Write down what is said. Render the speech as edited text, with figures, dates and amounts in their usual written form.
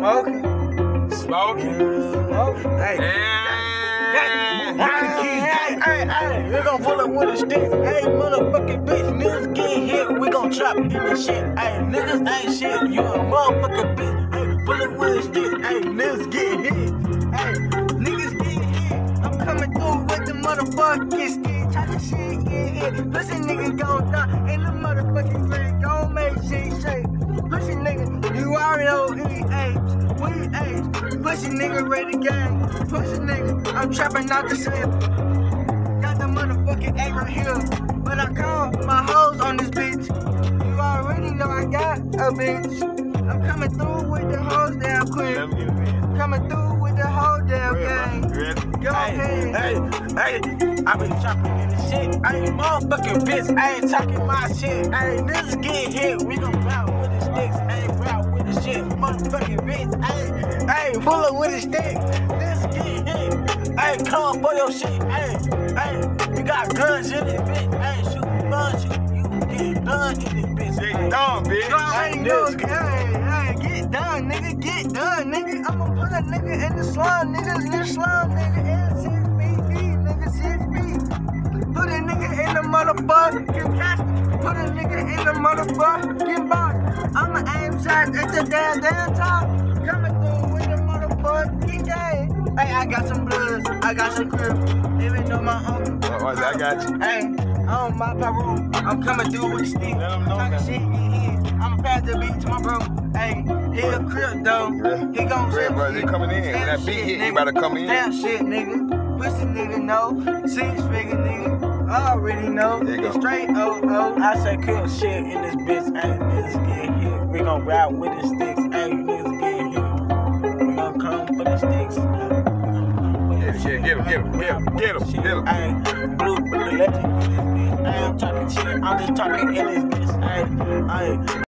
Smoking. Hey. Hey, we gon' pull up with a stick. Hey, motherfucking bitch, niggas get hit, we gon' trap in this shit. Hey, niggas ain't shit, you a motherfucking bitch. Hey, pull up with a stick. Hey, niggas get hit. Hey, niggas get hit. I'm coming through with the motherfucking stick. Talking shit, get hit. Pussy nigga gon' die in the motherfucking grave. Gon' make shit shake. Pussy nigga, you already know we age. We age. Pussy nigga ready gang. Pussy nigga, I'm trapping out the same. Got the motherfucking A right here. But I call my hoes on this bitch. You already know I got a bitch. I'm coming through with the hoes damn quick. Coming through with the whole damn gang. Go ahead. Hey, I been chopping in the shit. I ain't motherfucking bitch. I ain't talking my shit. Hey, niggas get hit. We gon' route with the sticks. I ain't route with the shit. Motherfucking bitch. Hey, pull up with a stick. Niggas get hit. Hey, come for your shit. Hey, you got guns in this bitch. Hey, shoot guns. You get done in this bitch. Get done, bitch. Hey, get done, nigga. Get done, nigga. I'ma put a nigga in the slum, nigga. In the slum, nigga. And 6 feet deep, nigga. 6 feet. Put a nigga in the motherfucking cash. Put a nigga in the motherfucking box. I'ma aim shots at the damn top. Coming through with the motherfucking game. Hey, I got some bloods. I got some crib. Even though my uncle. I got you. Hey, on my Peru. I'm coming through with the stick. Talking shit, get hit. I'ma pass the beat to my bro. Hey, he a crib though. He gon' Red brother, they coming in. When that beat hit, he about to come in. Damn shit, nigga. Pussy nigga, no. 6 figure nigga. I already know. It's straight oh. I say kill shit in this bitch. Hey, niggas get hit. We gon' ride with the sticks. Hey, niggas get hit. We gon' come for the sticks. Get him. Hey, blue with the legend in this bitch. Hey, I'm talking shit. I'm just talking in this bitch. Hey.